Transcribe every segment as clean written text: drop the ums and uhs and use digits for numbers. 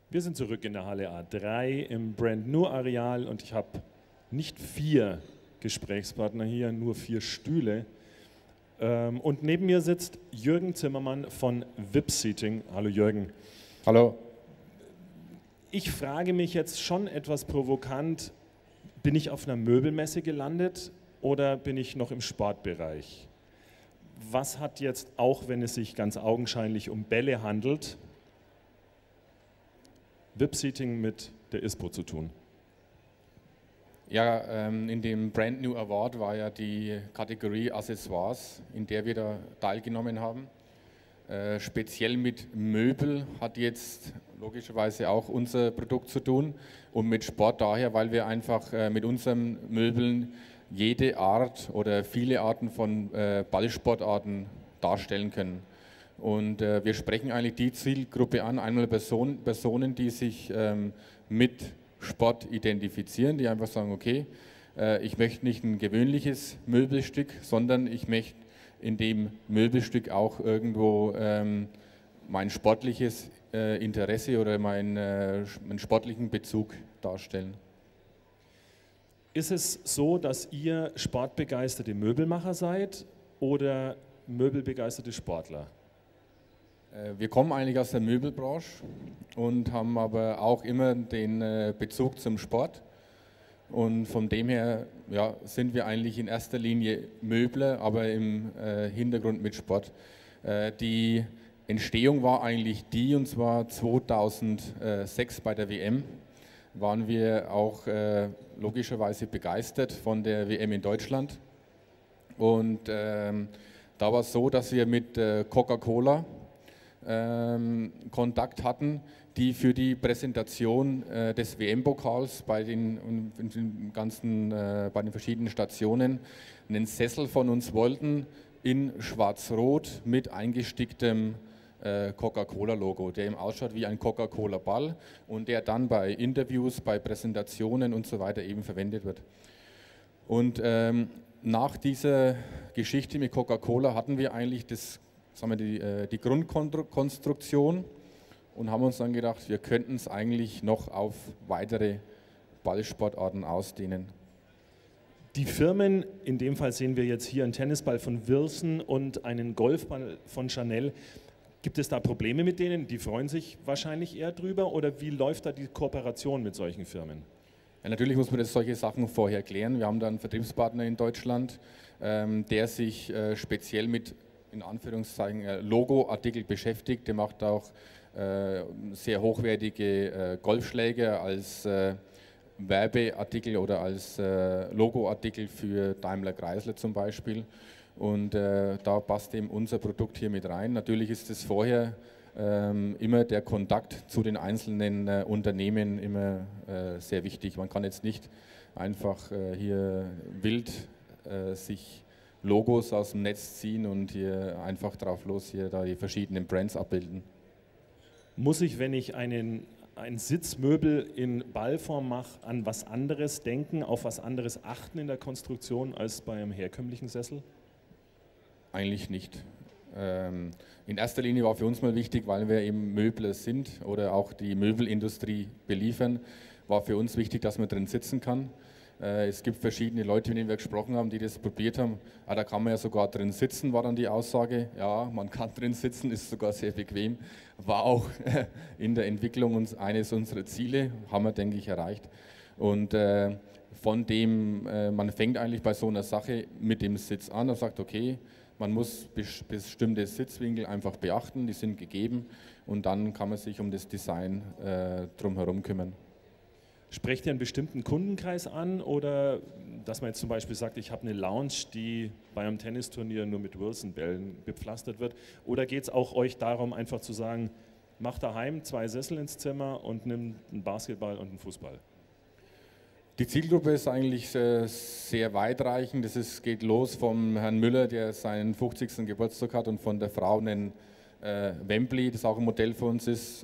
Wir sind zurück in der Halle A3 im Brand New Areal und ich habe nicht 4 Gesprächspartner hier, nur 4 Stühle. Und neben mir sitzt Jürgen Zimmermann von VIP Seating. Hallo Jürgen. Hallo. Ich frage mich jetzt schon etwas provokant, bin ich auf einer Möbelmesse gelandet oder bin ich noch im Sportbereich? Was hat jetzt, auch wenn es sich ganz augenscheinlich um Bälle handelt, VIP-Seating mit der ISPO zu tun? Ja, in dem Brand New Award war ja die Kategorie Accessoires, in der wir da teilgenommen haben. Speziell mit Möbel hat jetzt logischerweise auch unser Produkt zu tun und mit Sport daher, weil wir einfach mit unseren Möbeln jede Art oder viele Arten von Ballsportarten darstellen können. Und wir sprechen eigentlich die Zielgruppe an, einmal Personen, die sich mit Sport identifizieren, die einfach sagen, okay, ich möchte nicht ein gewöhnliches Möbelstück, sondern ich möchte in dem Möbelstück auch irgendwo mein sportliches Interesse oder meinen sportlichen Bezug darstellen. Ist es so, dass ihr sportbegeisterte Möbelmacher seid oder möbelbegeisterte Sportler? Wir kommen eigentlich aus der Möbelbranche und haben aber auch immer den Bezug zum Sport. Und von dem her ja, sind wir eigentlich in erster Linie Möbler, aber im Hintergrund mit Sport. Die Entstehung war eigentlich die, und zwar 2006 bei der WM waren wir auch logischerweise begeistert von der WM in Deutschland. Und da war es so, dass wir mit Coca-Cola Kontakt hatten, die für die Präsentation des WM-Pokals bei den verschiedenen Stationen einen Sessel von uns wollten in Schwarz-Rot mit eingesticktem Coca-Cola-Logo, der eben ausschaut wie ein Coca-Cola-Ball und der dann bei Interviews, bei Präsentationen und so weiter eben verwendet wird. Und nach dieser Geschichte mit Coca-Cola hatten wir eigentlich die Grundkonstruktion und haben uns dann gedacht, wir könnten es eigentlich noch auf weitere Ballsportarten ausdehnen. Die Firmen, in dem Fall sehen wir jetzt hier einen Tennisball von Wilson und einen Golfball von Chanel. Gibt es da Probleme mit denen? Die freuen sich wahrscheinlich eher drüber, oder wie läuft da die Kooperation mit solchen Firmen? Ja, natürlich muss man solche Sachen vorher klären. Wir haben da einen Vertriebspartner in Deutschland, der sich speziell mit in Anführungszeichen Logoartikel beschäftigt. Der macht auch sehr hochwertige Golfschläger als Werbeartikel oder als Logoartikel für Daimler Chrysler zum Beispiel. Und da passt eben unser Produkt hier mit rein. Natürlich ist es vorher immer der Kontakt zu den einzelnen Unternehmen immer sehr wichtig. Man kann jetzt nicht einfach hier wild sich Logos aus dem Netz ziehen und hier einfach drauf los hier da die verschiedenen Brands abbilden. Muss ich, wenn ich ein Sitzmöbel in Ballform mache, an was anderes denken, auf was anderes achten in der Konstruktion als bei einem herkömmlichen Sessel? Eigentlich nicht. In erster Linie war für uns mal wichtig, weil wir eben Möbler sind oder auch die Möbelindustrie beliefern, war für uns wichtig, dass man drin sitzen kann. Es gibt verschiedene Leute, mit denen wir gesprochen haben, die das probiert haben. Da kann man ja sogar drin sitzen, war dann die Aussage. Ja, man kann drin sitzen, ist sogar sehr bequem. War auch in der Entwicklung eines unserer Ziele, haben wir, denke ich, erreicht. Und von dem, man fängt eigentlich bei so einer Sache mit dem Sitz an und sagt, okay, man muss bestimmte Sitzwinkel einfach beachten, die sind gegeben und dann kann man sich um das Design drumherum kümmern. Sprecht ihr einen bestimmten Kundenkreis an, oder dass man jetzt zum Beispiel sagt, ich habe eine Lounge, die bei einem Tennisturnier nur mit Wilson-Bällen bepflastert wird? Oder geht es auch euch darum, einfach zu sagen, mach daheim 2 Sessel ins Zimmer und nimm einen Basketball und einen Fußball? Die Zielgruppe ist eigentlich sehr weitreichend. Es geht los vom Herrn Müller, der seinen 50. Geburtstag hat und von der Frau einen Wembley, das auch ein Modell für uns ist,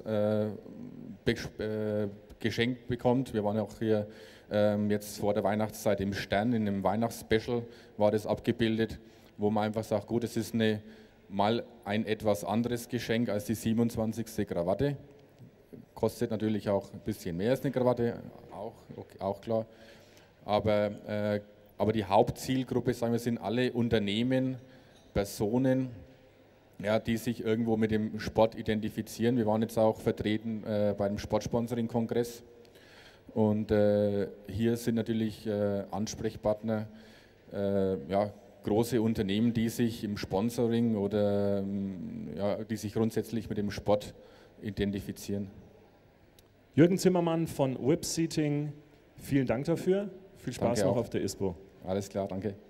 geschenkt bekommt. Wir waren auch hier jetzt vor der Weihnachtszeit im Stern, in einem Weihnachtsspecial war das abgebildet, wo man einfach sagt, gut, es ist mal ein etwas anderes Geschenk als die 27. Krawatte. kostet natürlich auch ein bisschen mehr als eine Krawatte, auch klar. Aber die Hauptzielgruppe, sagen wir, sind alle Unternehmen, Personen, ja, die sich irgendwo mit dem Sport identifizieren. Wir waren jetzt auch vertreten bei dem Sportsponsoring-Kongress und hier sind natürlich Ansprechpartner, ja, große Unternehmen, die sich im Sponsoring oder ja, die sich grundsätzlich mit dem Sport identifizieren. Jürgen Zimmermann von Whip Seating, vielen Dank dafür. Viel Spaß Danke noch auch. auf der ISPO. Alles klar, danke.